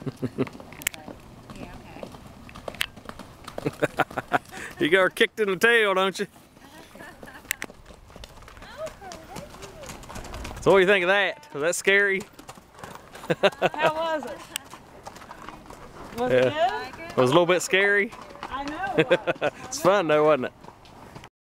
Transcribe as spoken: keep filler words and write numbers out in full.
Yeah, okay. You got her kicked in the tail, don't you? So what do you think of that? Was that scary? How was it? Was Yeah. it good? It was a little bit scary. I know. It's fun though, wasn't it?